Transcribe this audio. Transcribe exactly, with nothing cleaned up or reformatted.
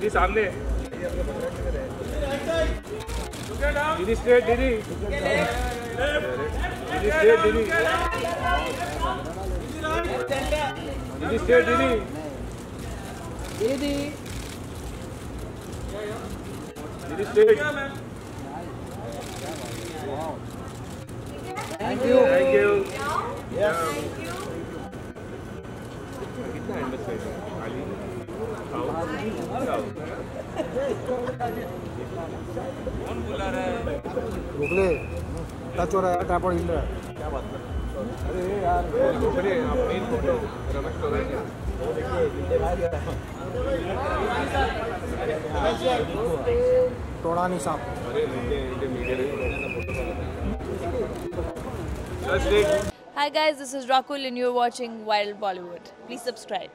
दीदी सामने दीदी स्ट्रेट दीदी दीदी स्ट्रेट दीदी दीदी स्ट्रेट दीदी दीदी दीदी straight thank you thank you कितना है बस खाली कौन बुला रहा है रुकले टच हो रहा है टापड़ हिल रहा है क्या बात कर अरे यार रुकले अपनी फोटो रमेश को देंगे टोड़ा नहीं साहब अरे media Hi guys, this is Rakul and you're watching Viral Bollywood. Please subscribe.